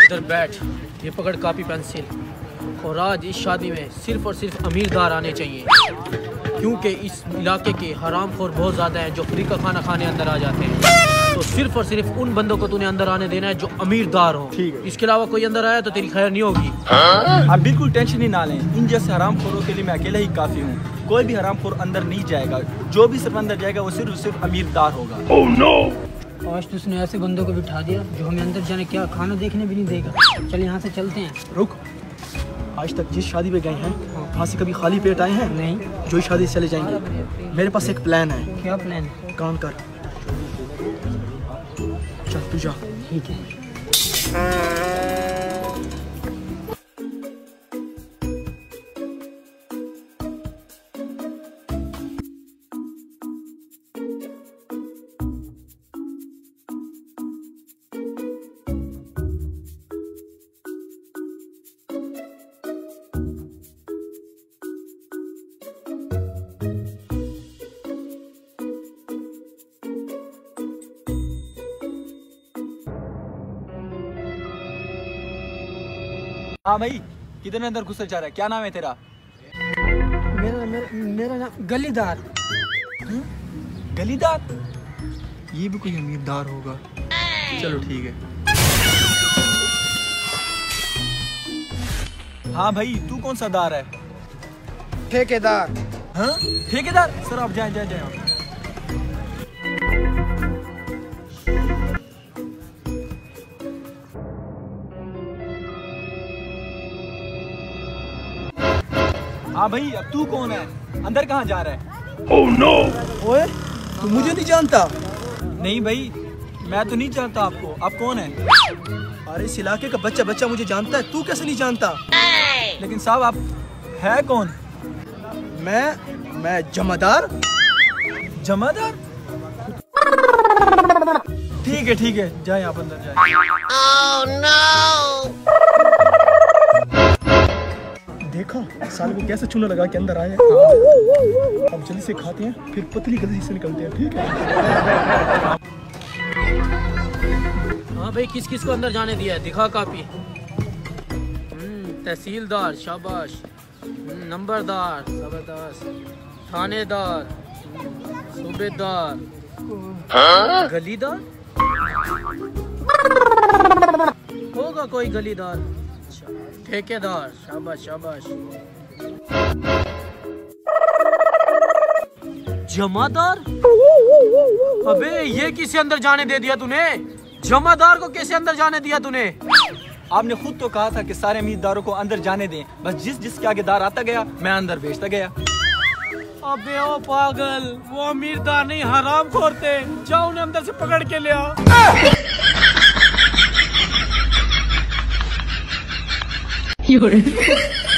इधर बैठ, ये पकड़ कॉपी पेंसिल। और आज इस शादी में सिर्फ और सिर्फ अमीरदार आने चाहिए, क्योंकि इस इलाके के हरामखोर बहुत ज़्यादा हैं जो फ्री का खाना खाने अंदर आ जाते हैं। तो सिर्फ और सिर्फ उन बंदों को तूने अंदर आने देना है जो अमीरदार हो। ठीक है। इसके अलावा कोई अंदर आया तो तेरी खैर नहीं होगी। आप बिल्कुल टेंशन ही ना लें, इन जैसे हरामखोरों के लिए मैं अकेला ही काफ़ी हूँ। कोई भी हरामखोर अंदर नहीं जाएगा, जो भी सिर्फ अंदर जाएगा वो सिर्फ अमीरदार होगा। oh, no! आज तो उसने ऐसे बंदों को बिठा दिया जो हमें अंदर जाने क्या खाना देखने भी नहीं देगा। चल यहाँ से चलते हैं। रुक, आज तक जिस शादी पे गए हैं वहाँ से कभी खाली पेट आए हैं? नहीं। जो ही शादी से चले जाएंगे। मेरे पास एक प्लान है। क्या प्लान है? काम कर, चल तू जा। ठीक है। हाँ भाई, किधर अंदर घुसल जा रहा है? क्या नाम है तेरा? मेरा नाम गलीदार। गलीदार? ये भी कोई अमीरदार होगा। चलो ठीक है। हाँ भाई, तू कौन सा दार है? ठेकेदार। हाँ ठेकेदार? सर आप जाए जाए जाए। हाँ भाई, अब तू कौन है? अंदर कहाँ जा रहा है? oh, no! ओए, तू मुझे नहीं जानता? नहीं भाई, मैं तो नहीं जानता आपको। आप कौन है? अरे इस इलाके का बच्चा मुझे जानता है, तू कैसे नहीं जानता? लेकिन साहब आप है कौन? मैं जमादार। जमादार? ठीक है, जाए आप अंदर जाए। Oh no! देखा साल को कैसे चूना लगा के अंदर आए। अब जल्दी से खाते हैं, फिर पतली गली से निकलते हैं। ठीक है? हाँ भाई, किस किस को अंदर जाने दिया है? दिखा कॉपी। तहसीलदार शाबाश, नंबरदार जबरदस्त, थानेदार, सूबेदार, गलीदार होगा कोई गलीदार। अच्छा, ठेकेदार शाबाश शाबाश, जमादार। अबे ये किसे अंदर जाने दे दिया तूने? जमादार को कैसे अंदर जाने दिया तूने? आपने खुद तो कहा था कि सारे अमीरदारों को अंदर जाने दें, बस जिसके आगे दार आता गया मैं अंदर भेजता गया। अबे ओ पागल, वो अमीरदार नहीं हरामखोर थे। जाओ उन्हें अंदर से पकड़ के ले आओ।